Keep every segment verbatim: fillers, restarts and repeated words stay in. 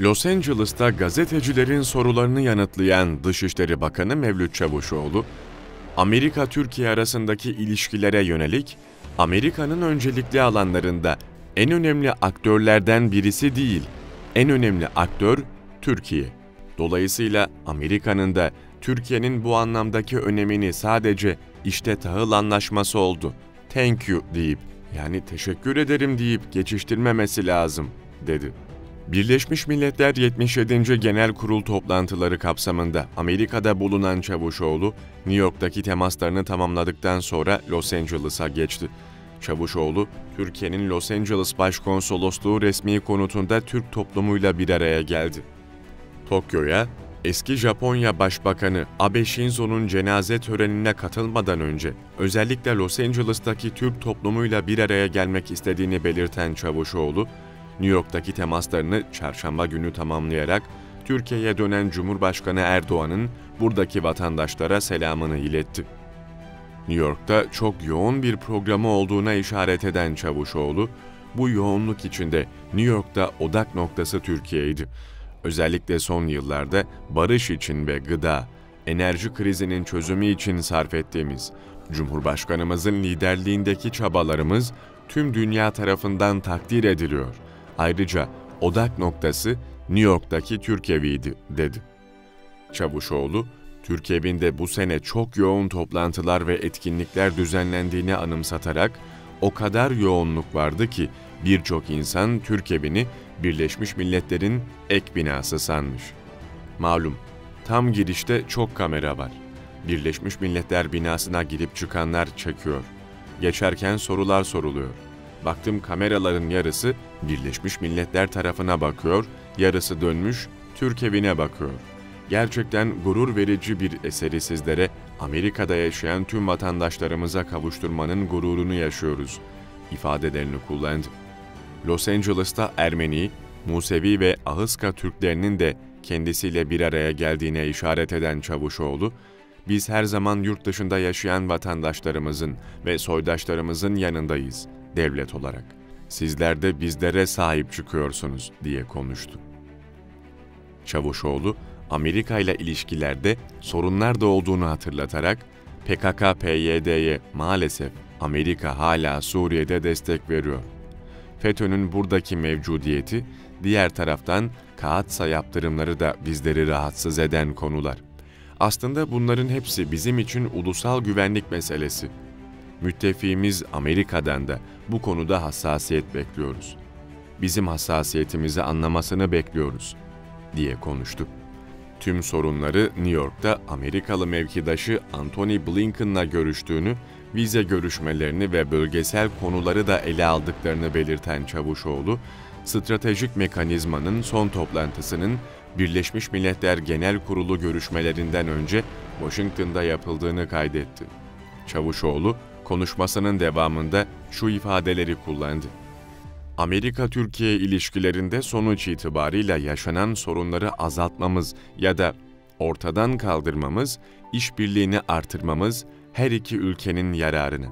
Los Angeles'ta gazetecilerin sorularını yanıtlayan Dışişleri Bakanı Mevlüt Çavuşoğlu, Amerika-Türkiye arasındaki ilişkilere yönelik, Amerika'nın öncelikli alanlarında en önemli aktörlerden birisi değil, en önemli aktör Türkiye. Dolayısıyla Amerika'nın da Türkiye'nin bu anlamdaki önemini sadece işte tahıl anlaşması oldu, thank you deyip, yani teşekkür ederim deyip geçiştirmemesi lazım, dedi. Birleşmiş Milletler yetmiş yedinci Genel Kurul toplantıları kapsamında Amerika'da bulunan Çavuşoğlu, New York'taki temaslarını tamamladıktan sonra Los Angeles'a geçti. Çavuşoğlu, Türkiye'nin Los Angeles Başkonsolosluğu resmi konutunda Türk toplumuyla bir araya geldi. Tokyo'ya, eski Japonya Başbakanı Abe Shinzo'nun cenaze törenine katılmadan önce özellikle Los Angeles'taki Türk toplumuyla bir araya gelmek istediğini belirten Çavuşoğlu, New York'taki temaslarını çarşamba günü tamamlayarak Türkiye'ye dönen Cumhurbaşkanı Erdoğan'ın buradaki vatandaşlara selamını iletti. New York'ta çok yoğun bir programı olduğuna işaret eden Çavuşoğlu, bu yoğunluk içinde New York'ta odak noktası Türkiye'ydi. Özellikle son yıllarda barış için ve gıda, enerji krizinin çözümü için sarf ettiğimiz, Cumhurbaşkanımızın liderliğindeki çabalarımız tüm dünya tarafından takdir ediliyor. Ayrıca odak noktası New York'taki Türk Evi'ydi, dedi. Çavuşoğlu, Türk Evi'nde bu sene çok yoğun toplantılar ve etkinlikler düzenlendiğini anımsatarak, o kadar yoğunluk vardı ki birçok insan Türk Evi'ni Birleşmiş Milletler'in ek binası sanmış. Malum, tam girişte çok kamera var. Birleşmiş Milletler binasına girip çıkanlar çekiyor. Geçerken sorular soruluyor. Baktım kameraların yarısı Birleşmiş Milletler tarafına bakıyor, yarısı dönmüş Türk Evi'ne bakıyor. Gerçekten gurur verici bir eseri sizlere, Amerika'da yaşayan tüm vatandaşlarımıza kavuşturmanın gururunu yaşıyoruz ifadelerini kullandı. Los Angeles'ta Ermeni, Musevi ve Ahıska Türklerinin de kendisiyle bir araya geldiğine işaret eden Çavuşoğlu, biz her zaman yurt dışında yaşayan vatandaşlarımızın ve soydaşlarımızın yanındayız devlet olarak. Sizler de bizlere sahip çıkıyorsunuz diye konuştu. Çavuşoğlu, Amerika ile ilişkilerde sorunlar da olduğunu hatırlatarak, P K K P Y D'ye maalesef Amerika hala Suriye'de destek veriyor. FETÖ'nün buradaki mevcudiyeti, diğer taraftan Kaatsa yaptırımları da bizleri rahatsız eden konular. Aslında bunların hepsi bizim için ulusal güvenlik meselesi. Müttefiğimiz Amerika'dan da bu konuda hassasiyet bekliyoruz. Bizim hassasiyetimizi anlamasını bekliyoruz, diye konuştu. Tüm sorunları New York'ta Amerikalı mevkidaşı Antony Blinken'la görüştüğünü, vize görüşmelerini ve bölgesel konuları da ele aldıklarını belirten Çavuşoğlu, stratejik mekanizmanın son toplantısının Birleşmiş Milletler Genel Kurulu görüşmelerinden önce Washington'da yapıldığını kaydetti. Çavuşoğlu, konuşmasının devamında şu ifadeleri kullandı. Amerika-Türkiye ilişkilerinde sonuç itibarıyla yaşanan sorunları azaltmamız ya da ortadan kaldırmamız, işbirliğini artırmamız her iki ülkenin yararına.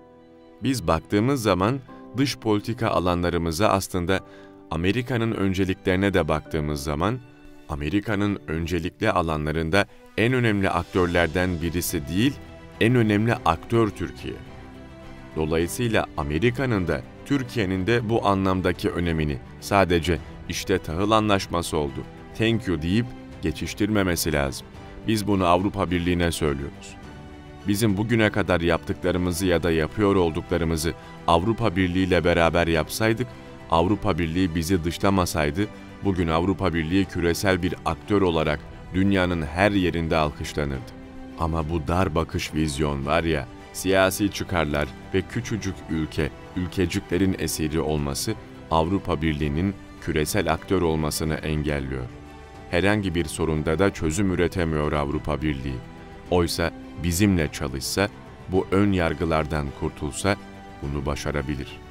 Biz baktığımız zaman dış politika alanlarımıza aslında Amerika'nın önceliklerine de baktığımız zaman, Amerika'nın öncelikli alanlarında en önemli aktörlerden birisi değil, en önemli aktör Türkiye. Dolayısıyla Amerika'nın da Türkiye'nin de bu anlamdaki önemini sadece işte tahıl anlaşması oldu, thank you deyip geçiştirmemesi lazım. Biz bunu Avrupa Birliği'ne söylüyoruz. Bizim bugüne kadar yaptıklarımızı ya da yapıyor olduklarımızı Avrupa Birliği ile beraber yapsaydık, Avrupa Birliği bizi dışlamasaydı, bugün Avrupa Birliği küresel bir aktör olarak dünyanın her yerinde alkışlanırdı. Ama bu dar bakış vizyon var ya, siyasi çıkarlar ve küçücük ülke, ülkeciklerin esiri olması Avrupa Birliği'nin küresel aktör olmasını engelliyor. Herhangi bir sorunda da çözüm üretemiyor Avrupa Birliği. Oysa bizimle çalışsa, bu ön yargılardan kurtulsa bunu başarabilir.